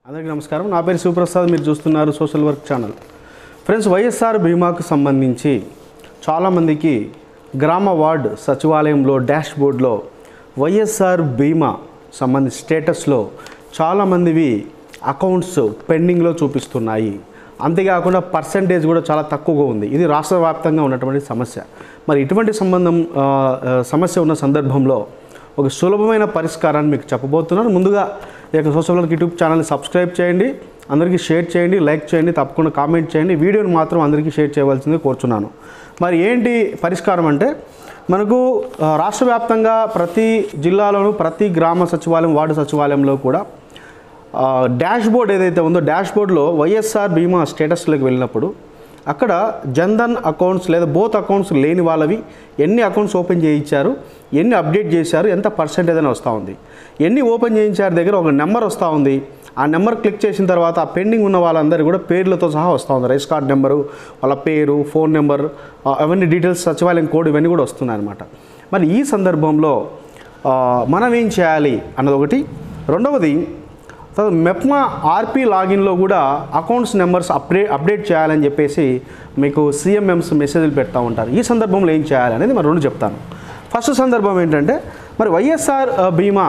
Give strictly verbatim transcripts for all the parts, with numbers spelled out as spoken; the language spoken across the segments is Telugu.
అందరికీ నమస్కారం. నా పేరు శివప్రసాద్. మీరు చూస్తున్నారు social work channel. Friends, YSR బీమాకు సంబంధించి చాలామందికి గ్రామ వార్డ్ సచివాలయంలో డాష్ బోర్డ్లో వైఎస్ఆర్ బీమా సంబంధించి స్టేటస్లో చాలామందివి అకౌంట్స్ పెండింగ్లో చూపిస్తున్నాయి. అంతేకాకుండా పర్సంటేజ్ కూడా చాలా తక్కువగా ఉంది. ఇది రాష్ట్ర వ్యాప్తంగా ఉన్నటువంటి సమస్య. మరి ఇటువంటి సంబంధం సమస్య ఉన్న సందర్భంలో ఒక సులభమైన పరిష్కారాన్ని మీకు చెప్పబోతున్నాను. ముందుగా ఈ యొక్క సోషల్ వర్క్ యూట్యూబ్ ఛానల్ని సబ్స్క్రైబ్ చేయండి, అందరికీ షేర్ చేయండి, లైక్ చేయండి, తప్పకుండా కామెంట్ చేయండి. వీడియోని మాత్రం అందరికీ షేర్ చేయవలసింది కోరుచున్నాను. మరి ఏంటి పరిష్కారం అంటే, మనకు రాష్ట్ర వ్యాప్తంగా ప్రతి జిల్లాలోనూ ప్రతి గ్రామ సచివాలయం వార్డు సచివాలయంలో కూడా డాష్ బోర్డ్ ఏదైతే ఉందో డాష్ బోర్డ్లో వైఎస్ఆర్ బీమా స్టేటస్లోకి వెళ్ళినప్పుడు అక్కడ జన్ధన్ అకౌంట్స్ లేదా బోత్ అకౌంట్స్ లేని వాళ్ళవి ఎన్ని అకౌంట్స్ ఓపెన్ చేయించారు, ఎన్ని అప్డేట్ చేశారు, ఎంత పర్సెంటేజ్ అని వస్తూ ఉంది. ఎన్ని ఓపెన్ చేయించారు దగ్గర ఒక నెంబర్ వస్తూ ఉంది. ఆ నెంబర్ క్లిక్ చేసిన తర్వాత ఆ పెండింగ్ ఉన్న వాళ్ళందరూ కూడా పేర్లతో సహా వస్తూ ఉంది. రైస్ కార్డ్ నెంబరు, వాళ్ళ పేరు, ఫోన్ నెంబర్, అవన్నీ డీటెయిల్స్, సచివాలయం కోడ్, ఇవన్నీ కూడా వస్తున్నాయి అన్నమాట. మరి ఈ సందర్భంలో మనం ఏం చేయాలి అన్నది ఒకటి. రెండవది, మెప్మా ఆర్పీ లాగిన్లో కూడా అకౌంట్స్ నెంబర్స్ అప్డేట్ అప్డేట్ చేయాలని చెప్పేసి మీకు సిఎంఎంస్ మెసేజ్లు పెడతా ఉంటారు. ఈ సందర్భంలో ఏం చేయాలి అనేది మరి రెండు చెప్తాను. ఫస్ట్ సందర్భం ఏంటంటే, మరి వైఎస్ఆర్ బీమా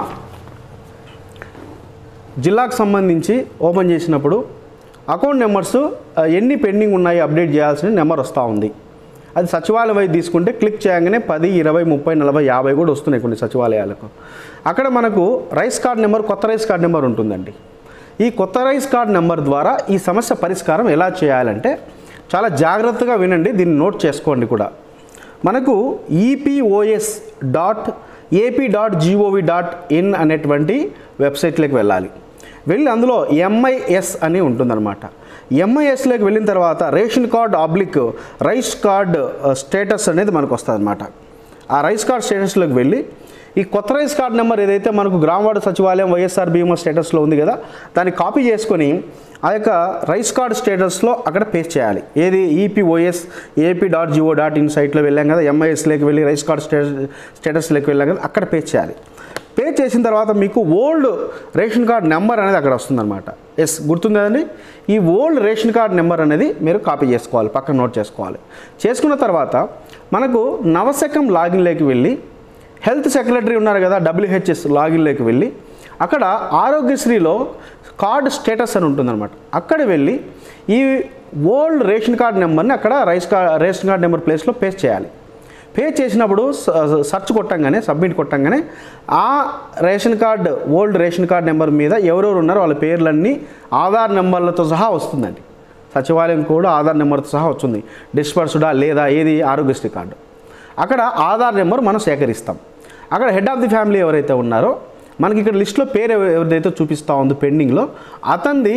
జిల్లాకు సంబంధించి ఓపెన్ చేసినప్పుడు అకౌంట్ నెంబర్స్ ఎన్ని పెండింగ్ ఉన్నాయి అప్డేట్ చేయాల్సిన నెంబర్ వస్తూ ఉంది. అది సచివాలయం వైపు తీసుకుంటే క్లిక్ చేయగానే పది, ఇరవై, ముప్పై, నలభై, యాభై కూడా వస్తున్నాయి కొన్ని సచివాలయాలకు. అక్కడ మనకు రైస్ కార్డ్ నెంబర్, కొత్త రైస్ కార్డ్ నెంబర్ ఉంటుందండి. ఈ కొత్త రైస్ కార్డ్ నెంబర్ ద్వారా ఈ సమస్య పరిష్కారం ఎలా చేయాలంటే చాలా జాగ్రత్తగా వినండి, దీన్ని నోట్ చేసుకోండి కూడా. మనకు ePOS dot AP dot GOV dot in అనేటువంటి వెబ్సైట్లోకి వెళ్ళాలి. వెళ్ళి అందులో ఎంఐఎస్ అని ఉంటుందన్నమాట. ఎంఐఎస్లోకి వెళ్ళిన తర్వాత ration card oblique rice card status అనేది మనకు వస్తుంది అనమాట. ఆ రైస్ కార్డ్ స్టేటస్లోకి వెళ్ళి ఈ కొత్త రైస్ కార్డ్ నెంబర్ ఏదైతే మనకు గ్రామవార్డు సచివాలయం వైఎస్ఆర్ బీమా స్టేటస్లో ఉంది కదా, దాన్ని కాపీ చేసుకొని ఆ యొక్క రైస్ కార్డ్ స్టేటస్లో అక్కడ పేస్ట్ చేయాలి. ఏది ePOS AP dot GO dot in సైట్లో వెళ్ళాం కదా, ఎంఐఎస్లోకి వెళ్ళి రైస్ కార్డ్ స్టేటస్ స్టేటస్లోకి వెళ్ళాం కదా, అక్కడ పేస్ట్ చేయాలి. పే చేసిన తర్వాత మీకు ఓల్డ్ రేషన్ కార్డ్ నెంబర్ అనేది అక్కడ వస్తుందన్నమాట. ఎస్, గుర్తుంది కదండి. ఈ ఓల్డ్ రేషన్ కార్డ్ నెంబర్ అనేది మీరు కాపీ చేసుకోవాలి, పక్కన నోట్ చేసుకోవాలి. చేసుకున్న తర్వాత మనకు నవశకం లాగిన్లోకి వెళ్ళి హెల్త్ సెక్రటరీ ఉన్నారు కదా, డబ్ల్యూహెచ్ఎస్ లాగిన్లోకి వెళ్ళి అక్కడ ఆరోగ్యశ్రీలో కార్డ్ స్టేటస్ అని ఉంటుందన్నమాట. అక్కడ వెళ్ళి ఈ ఓల్డ్ రేషన్ కార్డ్ నెంబర్ని అక్కడ rice card ration card number ప్లేస్లో పేస్ట్ చేయాలి. పే చేసినప్పుడు సర్చ్ కొట్టంగానే, సబ్మిట్ కొట్టంగానే ఆ ration card old ration card number మీద ఎవరెవరు ఉన్నారో వాళ్ళ పేర్లన్నీ ఆధార్ నెంబర్లతో సహా వస్తుందండి. సచివాలయం కూడా ఆధార్ నెంబర్తో సహా వస్తుంది. డిస్పర్స్డా లేదా ఏది ఆరోగ్యశ్రీ కార్డు, అక్కడ ఆధార్ నెంబర్ మనం సేకరిస్తాం. అక్కడ హెడ్ ఆఫ్ ది ఫ్యామిలీ ఎవరైతే ఉన్నారో మనకి ఇక్కడ లిస్ట్లో పేరు ఎవరిదైతే చూపిస్తూ ఉందో పెండింగ్లో, అతనిది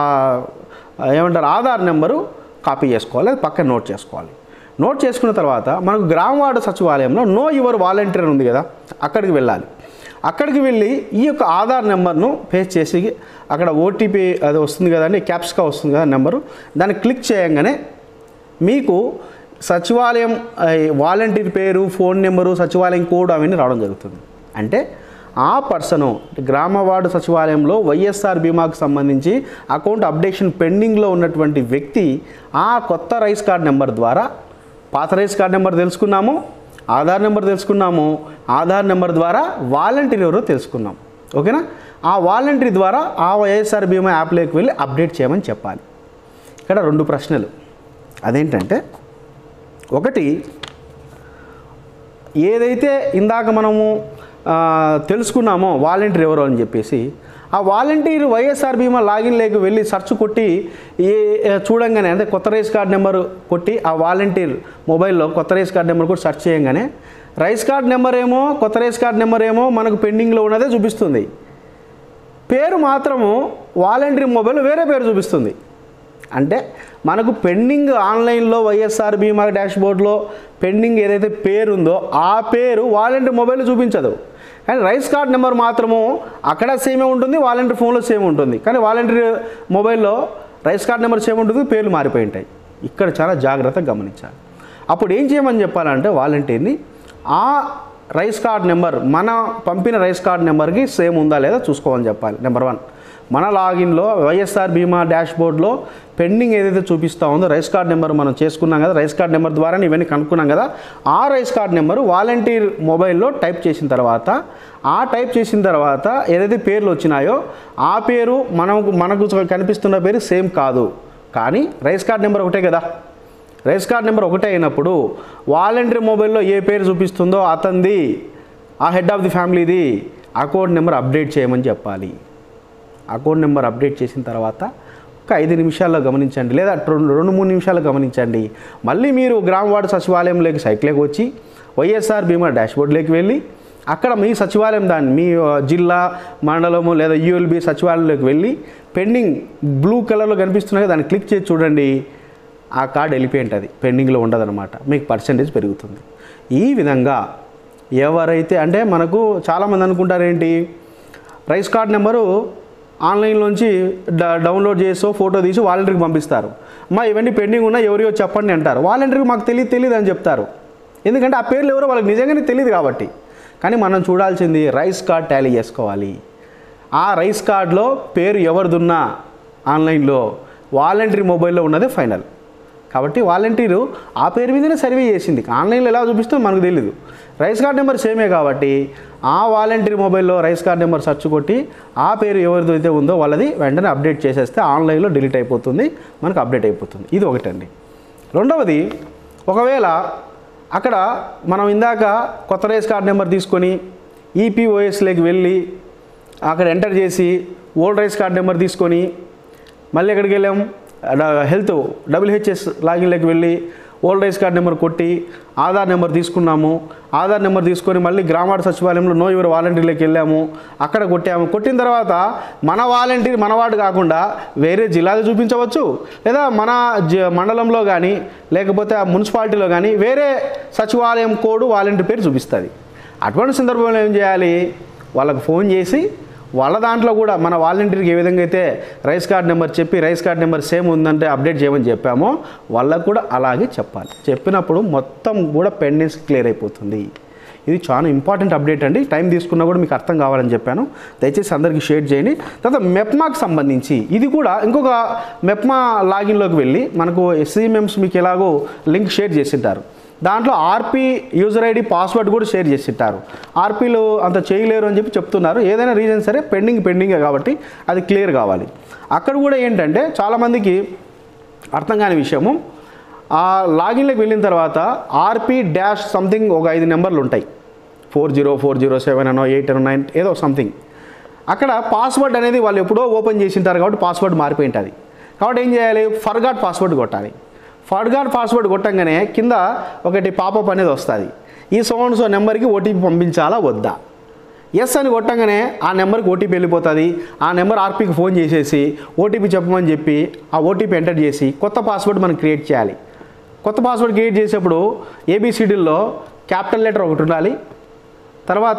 ఏమంటారు ఆధార్ నెంబరు కాపీ చేసుకోవాలి, అది పక్కన నోట్ చేసుకోవాలి. నోట్ చేసుకున్న తర్వాత మనకు గ్రామ వార్డు సచివాలయంలో నో యువర్ వాలంటీర్ ఉంది కదా, అక్కడికి వెళ్ళాలి. అక్కడికి వెళ్ళి ఈ యొక్క ఆధార్ నెంబర్ను పేస్ట్ చేసి అక్కడ ఓటీపీ అది వస్తుంది కదండి, క్యాప్స్కా వస్తుంది కదా నెంబరు, దాన్ని క్లిక్ చేయగానే మీకు సచివాలయం వాలంటీర్ పేరు, ఫోన్ నెంబరు, సచివాలయం కోడ్ అవన్నీ రావడం జరుగుతుంది. అంటే ఆ పర్సను గ్రామ వార్డు సచివాలయంలో వైఎస్ఆర్ బీమాకు సంబంధించి అకౌంట్ అప్డేషన్ పెండింగ్లో ఉన్నటువంటి వ్యక్తి ఆ కొత్త రైస్ కార్డ్ నెంబర్ ద్వారా, పాత రైస్ కార్డ్ నెంబర్ తెలుసుకున్నాము, ఆధార్ నెంబర్ తెలుసుకున్నాము, ఆధార్ నెంబర్ ద్వారా వాలంటీర్ ఎవరో తెలుసుకున్నాం. ఓకేనా? ఆ వాలంటీర్ ద్వారా ఆ వైఎస్ఆర్ బీమా యాప్లోకి వెళ్ళి అప్డేట్ చేయమని చెప్పాలి. ఇక్కడ రెండు ప్రశ్నలు. అదేంటంటే, ఒకటి, ఏదైతే ఇందాక మనము తెలుసుకున్నామో వాలంటీర్ ఎవరో అని చెప్పేసి, ఆ వాలంటీర్ వైఎస్ఆర్ బీమా లాగిన్లోకి వెళ్ళి సెర్చ్ కొట్టి ఏ చూడంగానే, అంటే కొత్త రైస్ కార్డ్ నెంబర్ కొట్టి ఆ వాలంటీర్ మొబైల్లో కొత్త రైస్ కార్డ్ నెంబర్ కూడా సెర్చ్ చేయగానే రైస్ కార్డ్ నెంబర్ ఏమో కొత్త రైస్ కార్డ్ నెంబర్ ఏమో మనకు పెండింగ్లో ఉన్నదే చూపిస్తుంది. పేరు మాత్రము వాలంటీర్ మొబైల్ వేరే పేరు చూపిస్తుంది. అంటే మనకు పెండింగ్ ఆన్లైన్లో వైఎస్ఆర్ బీమా డాష్ బోర్డ్లో పెండింగ్ ఏదైతే పేరు ఉందో ఆ పేరు వాలంటీర్ మొబైల్ చూపించదు. కానీ రైస్ కార్డ్ నెంబర్ మాత్రము అక్కడ సేమే ఉంటుంది, వాలంటీర్ ఫోన్లో సేమ్ ఉంటుంది. కానీ వాలంటీర్ మొబైల్లో రైస్ కార్డ్ నెంబర్ సేమ్ ఉంటుంది, పేర్లు మారిపోయి ఉంటాయి. ఇక్కడ చాలా జాగ్రత్తగా గమనించాలి. అప్పుడు ఏం చేయమని చెప్పాలంటే వాలంటీర్ని ఆ రైస్ కార్డ్ నెంబర్ మన పంపిన రైస్ కార్డ్ నెంబర్కి సేమ్ ఉందా లేదా చూసుకోమని చెప్పాలి. Number one. మన లాగిన్లో వైఎస్ఆర్ బీమా డాష్ బోర్డ్లో పెండింగ్ ఏదైతే చూపిస్తూ ఉందో రైస్ కార్డ్ నెంబర్ మనం చేసుకున్నాం కదా, రైస్ కార్డ్ నెంబర్ ద్వారా ఇవన్నీ కనుక్కున్నాం కదా, ఆ రైస్ కార్డ్ నెంబరు వాలంటీర్ మొబైల్లో టైప్ చేసిన తర్వాత ఆ టైప్ చేసిన తర్వాత ఏదైతే పేర్లు వచ్చినాయో ఆ పేరు మనకు మనకు కనిపిస్తున్న పేరు సేమ్ కాదు, కానీ రైస్ కార్డ్ నెంబర్ ఒకటే కదా. రైస్ కార్డ్ నెంబర్ ఒకటే అయినప్పుడు వాలంటీర్ మొబైల్లో ఏ పేరు చూపిస్తుందో అతనిది, ఆ హెడ్ ఆఫ్ ది ఫ్యామిలీది అకౌంట్ నెంబర్ అప్డేట్ చేయమని చెప్పాలి. అకౌంట్ నెంబర్ అప్డేట్ చేసిన తర్వాత ఒక ఐదు నిమిషాల్లో గమనించండి, లేదా రెండు రెండు మూడు నిమిషాల్లో గమనించండి. మళ్ళీ మీరు గ్రామ వార్డు సచివాలయంలోకి సైట్లోకి వచ్చి వైఎస్ఆర్ బీమా డాష్బోర్డ్లోకి వెళ్ళి అక్కడ మీ సచివాలయం దాన్ని మీ జిల్లా మండలము లేదా యూఎల్బి సచివాలయంలోకి వెళ్ళి పెండింగ్ బ్లూ కలర్లో కనిపిస్తున్నాయి, దాన్ని క్లిక్ చేసి చూడండి. ఆ కార్డు వెళ్ళిపోయి ఉంటుంది, పెండింగ్లో ఉండదన్నమాట, మీకు పర్సెంటేజ్ పెరుగుతుంది. ఈ విధంగా ఎవరైతే అంటే మనకు చాలామంది అనుకుంటారు ఏంటి, రైస్ కార్డ్ నెంబరు ఆన్లైన్లోంచి డౌన్లోడ్ చేసో ఫోటో తీసి వాలంటీర్కి పంపిస్తారు. అమ్మా ఇవన్నీ పెండింగ్ ఉన్నా ఎవరియో చెప్పండి అంటారు. వాలంటీర్కి మాకు తెలియదు తెలియదు అని చెప్తారు, ఎందుకంటే ఆ పేర్లు ఎవరో వాళ్ళకి నిజంగానే తెలియదు కాబట్టి. కానీ మనం చూడాల్సింది రైస్ కార్డ్ టాలీ చేసుకోవాలి. ఆ రైస్ కార్డులో పేరు ఎవరిదున్నా ఆన్లైన్లో వాలంటీర్ మొబైల్లో ఉన్నదే ఫైనల్. కాబట్టి వాలంటీరు ఆ పేరు మీదనే సర్వే చేసింది, ఆన్లైన్లో ఎలా చూపిస్తుందో మనకు తెలియదు. రైస్ కార్డ్ నెంబర్ సేమే కాబట్టి ఆ వాలంటీర్ మొబైల్లో రైస్ కార్డ్ నెంబర్ సెర్చ్ కొట్టి ఆ పేరు ఎవరిదైతే ఉందో వాళ్ళది వెంటనే అప్డేట్ చేసేస్తే ఆన్లైన్లో డిలీట్ అయిపోతుంది, మనకు అప్డేట్ అయిపోతుంది. ఇది ఒకటండి. రెండవది, ఒకవేళ అక్కడ మనం ఇందాక కొత్త రైస్ కార్డ్ నెంబర్ తీసుకొని ఈపీఓఎస్లోకి వెళ్ళి అక్కడ ఎంటర్ చేసి ఓల్డ్ రైస్ కార్డ్ నెంబర్ తీసుకొని మళ్ళీ ఎక్కడికి వెళ్ళాం, హెల్త్ డబ్ల్యూహెచ్ఎస్ లాగిన్లోకి వెళ్ళి ఓల్డ్ రైస్ కార్డ్ నెంబర్ కొట్టి ఆధార్ నెంబర్ తీసుకున్నాము. ఆధార్ నెంబర్ తీసుకొని మళ్ళీ గ్రామ సచివాలయంలో నో యువర్ వాలంటీర్లోకి వెళ్ళాము, అక్కడ కొట్టాము. కొట్టిన తర్వాత మన వాలంటీర్ మనవాడు కాకుండా వేరే జిల్లాలో చూపించవచ్చు, లేదా మన జ మండలంలో కానీ లేకపోతే ఆ మున్సిపాలిటీలో కానీ వేరే సచివాలయం కోడ్ వాలంటీర్ పేరు చూపిస్తుంది. అటువంటి సందర్భంలో ఏం చేయాలి, వాళ్ళకు ఫోన్ చేసి వాళ్ళ దాంట్లో కూడా మన వాలంటీర్కి ఏ విధంగా అయితే రైస్ కార్డ్ నెంబర్ చెప్పి రైస్ కార్డ్ నెంబర్ సేమ్ ఉందంటే అప్డేట్ చేయమని చెప్పామో వాళ్ళకు కూడా అలాగే చెప్పాలి. చెప్పినప్పుడు మొత్తం కూడా పెండెన్స్ క్లియర్ అయిపోతుంది. ఇది చాలా ఇంపార్టెంట్ అప్డేట్ అండి, టైం తీసుకున్నా కూడా మీకు అర్థం కావాలని చెప్పాను, దయచేసి అందరికీ షేర్ చేయండి. తర్వాత మెప్మాకి సంబంధించి ఇది కూడా ఇంకొక మెప్మా లాగిన్లోకి వెళ్ళి మనకు ఎస్సీఎంఎంస్ మీకు ఎలాగో లింక్ షేర్ చేసింటారు, దాంట్లో ఆర్పీ యూజర్ ఐడి పాస్వర్డ్ కూడా షేర్ చేసింటారు. ఆర్పీలు అంత చేయలేరు అని చెప్పి చెప్తున్నారు. ఏదైనా రీజన్ సరే పెండింగ్ పెండింగే కాబట్టి అది క్లియర్ కావాలి. అక్కడ కూడా ఏంటంటే చాలామందికి అర్థం కాని విషయము, ఆ లాగిన్లోకి వెళ్ళిన తర్వాత ఆర్పీ డాష్ సంథింగ్ ఒక ఐదు నెంబర్లు ఉంటాయి, four zero four zero seven అనో ఎయిట్ అనో నైన్ ఏదో సంథింగ్. అక్కడ పాస్వర్డ్ అనేది వాళ్ళు ఎప్పుడో ఓపెన్ చేసింటారు కాబట్టి పాస్వర్డ్ మారిపోయి ఉంటుంది. కాబట్టి ఏం చేయాలి, ఫర్గాట్ పాస్వర్డ్ కొట్టాలి. ఫర్గాట్ పాస్వర్డ్ కొట్టంగానే కింద ఒకటి పాపప్ అనేది వస్తుంది, ఈ సౌండ్ సో నెంబర్కి ఓటీపీ పంపించాలా వద్దా. ఎస్ అని కొట్టంగానే ఆ నెంబర్కి ఓటీపీ వెళ్ళిపోతుంది. ఆ నెంబర్ ఆర్పీకి ఫోన్ చేసేసి ఓటీపీ చెప్పమని చెప్పి ఆ ఓటీపీ ఎంటర్ చేసి కొత్త పాస్వర్డ్ మనం క్రియేట్ చేయాలి. కొత్త పాస్వర్డ్ క్రియేట్ చేసేప్పుడు ఏబిసిడీల్లో క్యాపిటల్ లెటర్ ఒకటి ఉండాలి, తర్వాత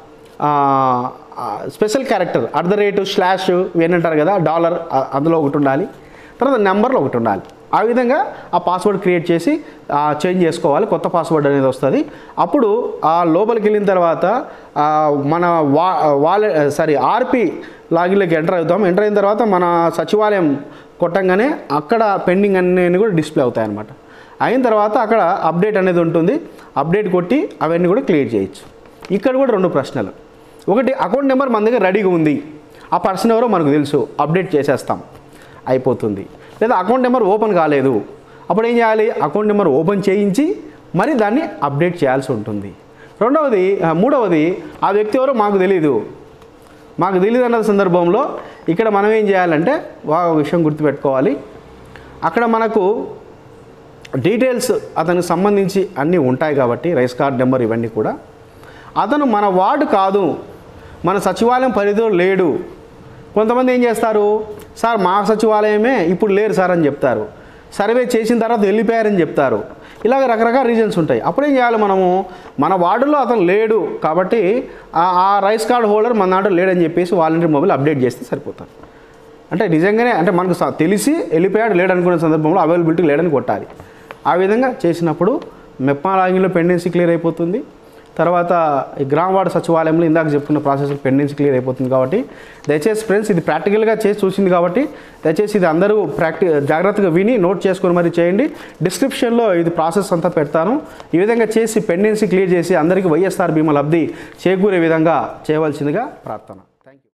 special character at the rate slash ఇవన్నీ అంటారు కదా, డాలర్ అందులో ఒకటి ఉండాలి, తర్వాత నెంబర్లో ఒకటి ఉండాలి. ఆ విధంగా ఆ పాస్వర్డ్ క్రియేట్ చేసి చేంజ్ చేసుకోవాలి, కొత్త పాస్వర్డ్ అనేది వస్తుంది. అప్పుడు ఆ లోపలికి వెళ్ళిన తర్వాత మన వా వాలె సారీ ఆర్పీ లాగిన్లోకి ఎంటర్ అవుతాం. ఎంటర్ అయిన తర్వాత మన సచివాలయం కొట్టంగానే అక్కడ పెండింగ్ అన్నీ కూడా డిస్ప్లే అవుతాయి అన్నమాట. అయిన తర్వాత అక్కడ అప్డేట్ అనేది ఉంటుంది, అప్డేట్ కొట్టి అవన్నీ కూడా క్లియర్ చేయొచ్చు. ఇక్కడ కూడా రెండు ప్రశ్నలు, ఒకటి అకౌంట్ నెంబర్ మన దగ్గర రెడీగా ఉంది, ఆ పర్సన్ ఎవరో మనకు తెలుసు, అప్డేట్ చేసేస్తాం అయిపోతుంది. లేదా అకౌంట్ నెంబర్ ఓపెన్ కాలేదు, అప్పుడు ఏం చేయాలి, అకౌంట్ నెంబర్ ఓపెన్ చేయించి మరి దాన్ని అప్డేట్ చేయాల్సి ఉంటుంది. రెండవది మూడవది ఆ వ్యక్తి ఎవరో మాకు తెలియదు, మాకు తెలియదు అన్న సందర్భంలో ఇక్కడ మనం ఏం చేయాలంటే ఒక విషయం గుర్తుపెట్టుకోవాలి, అక్కడ మనకు డీటెయిల్స్ అతనికి సంబంధించి అన్నీ ఉంటాయి కాబట్టి రైస్ కార్డ్ నెంబర్ ఇవన్నీ కూడా, అతను మన వార్డు కాదు, మన సచివాలయం పరిధిలో లేడు. కొంతమంది ఏం చేస్తారు, సార్ మా సచివాలయమే ఇప్పుడు లేరు సార్ అని చెప్తారు, సర్వే చేసిన తర్వాత వెళ్ళిపోయారని చెప్తారు. ఇలాగ రకరకాల రీజన్స్ ఉంటాయి. అప్పుడేం చేయాలి, మనము మన వార్డులో అతను లేడు కాబట్టి ఆ రైస్ కార్డ్ హోల్డర్ మన దాంట్లో లేడని చెప్పేసి వాలంటీర్ మొబైల్ అప్డేట్ చేస్తే సరిపోతారు. అంటే నిజంగానే అంటే మనకు తెలిసి వెళ్ళిపోయాడు లేడనుకునే సందర్భంలో అవైలబిలిటీ లేడని కొట్టాలి. ఆ విధంగా చేసినప్పుడు మెప్మా లాగిన్లో పెండెన్సీ క్లియర్ అయిపోతుంది. తర్వాత ఈ గ్రామ వార్డు సచివాలయంలో ఇందాక చెప్పుకున్న ప్రాసెస్ పెండెన్సీ క్లియర్ అయిపోతుంది కాబట్టి దయచేసి ఫ్రెండ్స్ ఇది ప్రాక్టికల్గా చేసి చూసింది కాబట్టి దయచేసి ఇది అందరూ ప్రాక్టి జాగ్రత్తగా విని నోట్ చేసుకొని మరి చేయండి. డిస్క్రిప్షన్లో ఇది ప్రాసెస్ అంతా పెడతాను. ఈ విధంగా చేసి పెండెన్సీ క్లియర్ చేసి అందరికీ వైఎస్ఆర్ బీమా లబ్ధి చేకూరే విధంగా చేయవలసిందిగా ప్రార్థన.